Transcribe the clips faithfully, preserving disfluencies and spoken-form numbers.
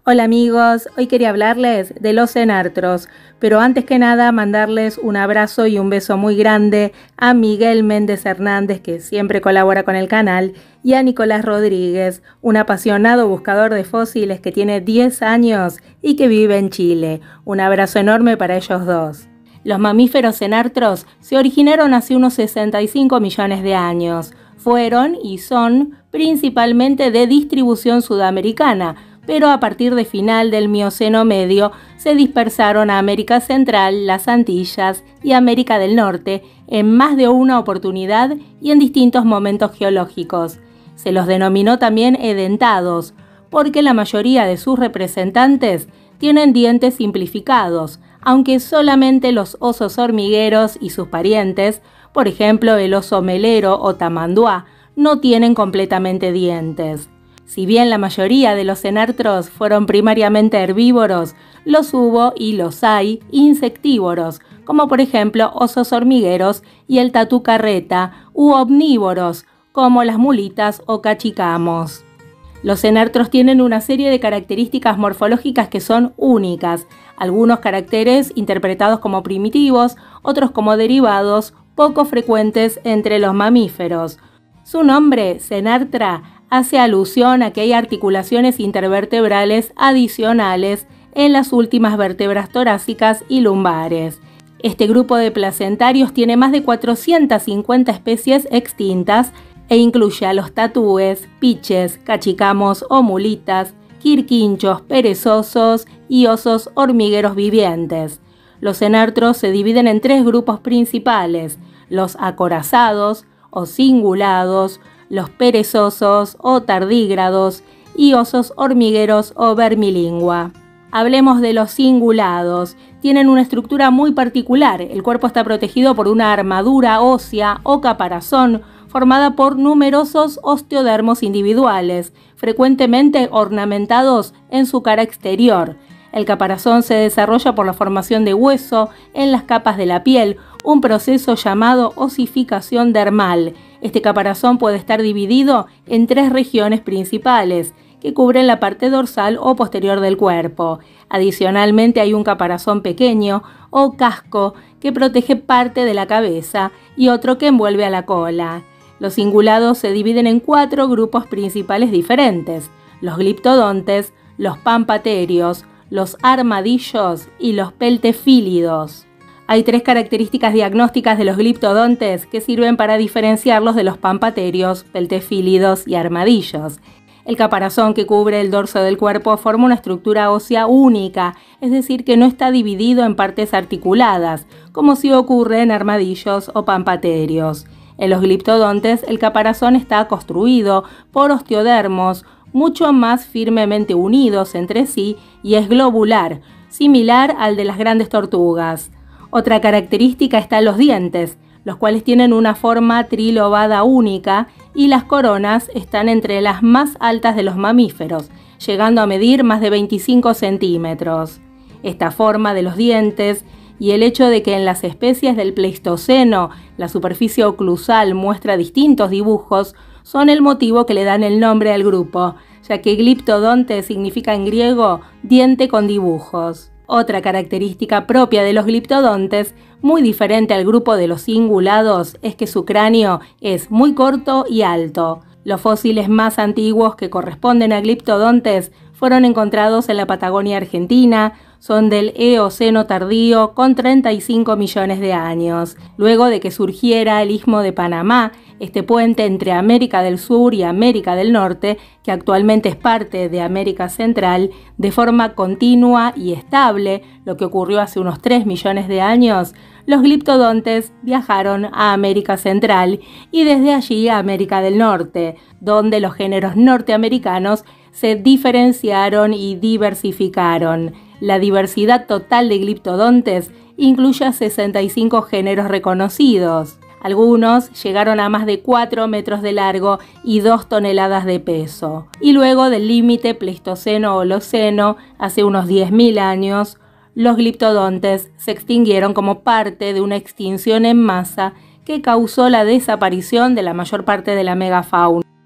Hola amigos, hoy quería hablarles de los cenartros, pero antes que nada mandarles un abrazo y un beso muy grande a Miguel Méndez Hernández, que siempre colabora con el canal, y a Nicolás Rodríguez, un apasionado buscador de fósiles que tiene diez años y que vive en Chile. Un abrazo enorme para ellos dos. Los mamíferos cenartros se originaron hace unos sesenta y cinco millones de años. Fueron y son principalmente de distribución sudamericana, pero a partir de final del Mioceno medio se dispersaron a América Central, las Antillas y América del Norte en más de una oportunidad y en distintos momentos geológicos. Se los denominó también edentados, porque la mayoría de sus representantes tienen dientes simplificados, aunque solamente los osos hormigueros y sus parientes, por ejemplo el oso melero o tamanduá, no tienen completamente dientes. Si bien la mayoría de los cenartros fueron primariamente herbívoros, los hubo y los hay insectívoros, como por ejemplo osos hormigueros y el tatú carreta, u omnívoros, como las mulitas o cachicamos. Los cenartros tienen una serie de características morfológicas que son únicas, algunos caracteres interpretados como primitivos, otros como derivados, poco frecuentes entre los mamíferos. Su nombre, cenartra, hace alusión a que hay articulaciones intervertebrales adicionales en las últimas vértebras torácicas y lumbares. Este grupo de placentarios tiene más de cuatrocientas cincuenta especies extintas e incluye a los tatúes, piches, cachicamos o mulitas, quirquinchos, perezosos y osos hormigueros vivientes. Los cenartros se dividen en tres grupos principales: los acorazados o cingulados, los perezosos o tardígrados y osos hormigueros o vermilingua. Hablemos de los cingulados. Tienen una estructura muy particular. El cuerpo está protegido por una armadura ósea o caparazón formada por numerosos osteodermos individuales, frecuentemente ornamentados en su cara exterior. El caparazón se desarrolla por la formación de hueso en las capas de la piel, un proceso llamado osificación dermal. Este caparazón puede estar dividido en tres regiones principales, que cubren la parte dorsal o posterior del cuerpo. Adicionalmente hay un caparazón pequeño o casco que protege parte de la cabeza y otro que envuelve a la cola. Los cingulados se dividen en cuatro grupos principales diferentes: los gliptodontes, los pampaterios, los armadillos y los peltefílidos. Hay tres características diagnósticas de los gliptodontes que sirven para diferenciarlos de los pampaterios, peltefílidos y armadillos. El caparazón que cubre el dorso del cuerpo forma una estructura ósea única, es decir, que no está dividido en partes articuladas, como sí ocurre en armadillos o pampaterios. En los gliptodontes, el caparazón está construido por osteodermos mucho más firmemente unidos entre sí y es globular, similar al de las grandes tortugas. Otra característica está en los dientes, los cuales tienen una forma trilobada única y las coronas están entre las más altas de los mamíferos, llegando a medir más de veinticinco centímetros. Esta forma de los dientes y el hecho de que en las especies del Pleistoceno la superficie oclusal muestra distintos dibujos son el motivo que le dan el nombre al grupo, ya que gliptodonte significa en griego diente con dibujos. Otra característica propia de los gliptodontes, muy diferente al grupo de los cingulados, es que su cráneo es muy corto y alto. Los fósiles más antiguos que corresponden a gliptodontes fueron encontrados en la Patagonia Argentina, son del Eoceno tardío con treinta y cinco millones de años. Luego de que surgiera el Istmo de Panamá, este puente entre América del Sur y América del Norte, que actualmente es parte de América Central, de forma continua y estable, lo que ocurrió hace unos tres millones de años, los gliptodontes viajaron a América Central y desde allí a América del Norte, donde los géneros norteamericanos se diferenciaron y diversificaron. La diversidad total de gliptodontes incluye a sesenta y cinco géneros reconocidos. Algunos llegaron a más de cuatro metros de largo y dos toneladas de peso. Y luego del límite Pleistoceno-Holoceno, hace unos diez mil años, los gliptodontes se extinguieron como parte de una extinción en masa que causó la desaparición de la mayor parte de la megafauna.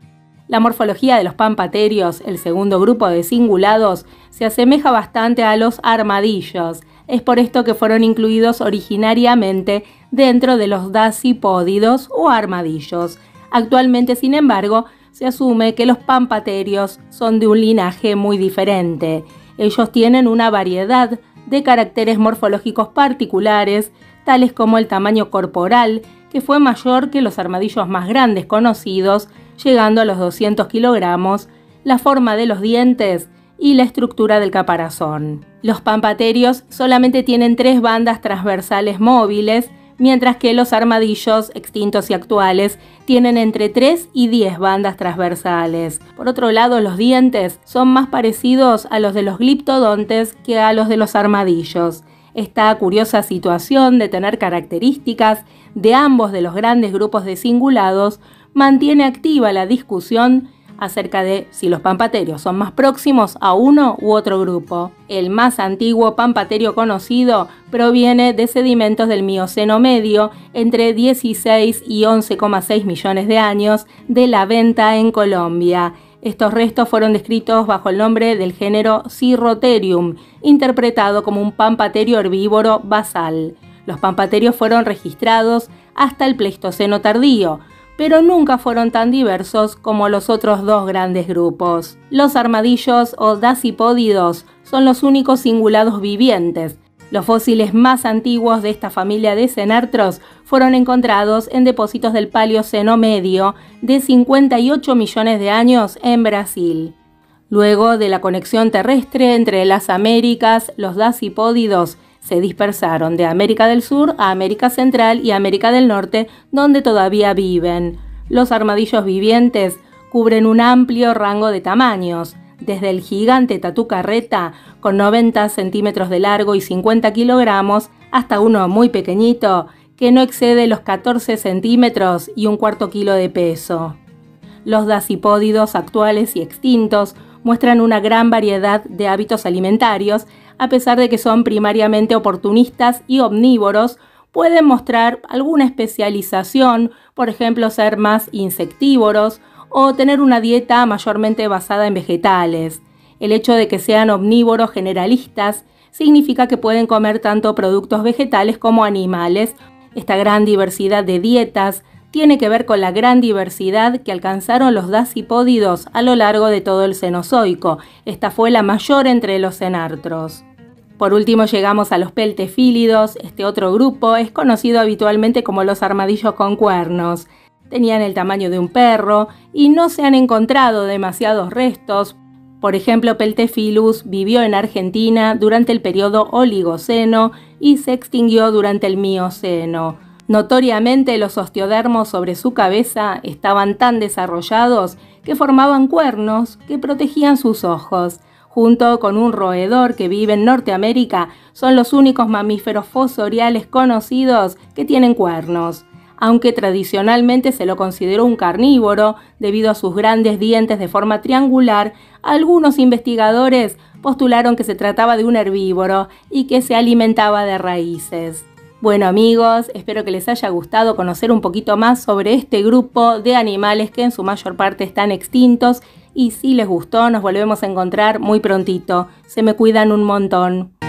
La morfología de los pampaterios, el segundo grupo de cingulados, se asemeja bastante a los armadillos. Es por esto que fueron incluidos originariamente dentro de los dacipódidos o armadillos. Actualmente, sin embargo, se asume que los pampaterios son de un linaje muy diferente. Ellos tienen una variedad de caracteres morfológicos particulares, tales como el tamaño corporal, que fue mayor que los armadillos más grandes conocidos, llegando a los doscientos kilogramos, la forma de los dientes y la estructura del caparazón. Los pampaterios solamente tienen tres bandas transversales móviles, mientras que los armadillos extintos y actuales tienen entre tres y diez bandas transversales. Por otro lado, los dientes son más parecidos a los de los gliptodontes que a los de los armadillos. Esta curiosa situación de tener características de ambos de los grandes grupos de cingulados mantiene activa la discusión acerca de si los pampaterios son más próximos a uno u otro grupo. El más antiguo pampaterio conocido proviene de sedimentos del Mioceno medio entre dieciséis y once coma seis millones de años de la Venta en Colombia. Estos restos fueron descritos bajo el nombre del género Cirrotherium, interpretado como un pampaterio herbívoro basal. Los pampaterios fueron registrados hasta el Pleistoceno tardío, pero nunca fueron tan diversos como los otros dos grandes grupos. Los armadillos o dacipódidos son los únicos cingulados vivientes. Los fósiles más antiguos de esta familia de cenartros fueron encontrados en depósitos del Paleoceno medio de cincuenta y ocho millones de años en Brasil. Luego de la conexión terrestre entre las Américas, los dacipódidos se dispersaron de América del Sur a América Central y América del Norte, donde todavía viven. Los armadillos vivientes cubren un amplio rango de tamaños, desde el gigante tatucarreta, con noventa centímetros de largo y cincuenta kilogramos, hasta uno muy pequeñito, que no excede los catorce centímetros y un cuarto kilo de peso. Los dacipódidos actuales y extintos muestran una gran variedad de hábitos alimentarios. A pesar de que son primariamente oportunistas y omnívoros, pueden mostrar alguna especialización, por ejemplo ser más insectívoros o tener una dieta mayormente basada en vegetales. El hecho de que sean omnívoros generalistas significa que pueden comer tanto productos vegetales como animales. Esta gran diversidad de dietas tiene que ver con la gran diversidad que alcanzaron los dacipódidos a lo largo de todo el Cenozoico. Esta fue la mayor entre los cenartros. Por último llegamos a los peltefílidos. Este otro grupo es conocido habitualmente como los armadillos con cuernos. Tenían el tamaño de un perro y no se han encontrado demasiados restos. Por ejemplo, Peltephilus vivió en Argentina durante el periodo Oligoceno y se extinguió durante el Mioceno. Notoriamente los osteodermos sobre su cabeza estaban tan desarrollados que formaban cuernos que protegían sus ojos. Junto con un roedor que vive en Norteamérica, son los únicos mamíferos fosoriales conocidos que tienen cuernos. Aunque tradicionalmente se lo consideró un carnívoro debido a sus grandes dientes de forma triangular, algunos investigadores postularon que se trataba de un herbívoro y que se alimentaba de raíces. Bueno amigos, espero que les haya gustado conocer un poquito más sobre este grupo de animales que en su mayor parte están extintos, y si les gustó nos volvemos a encontrar muy prontito. Se me cuidan un montón.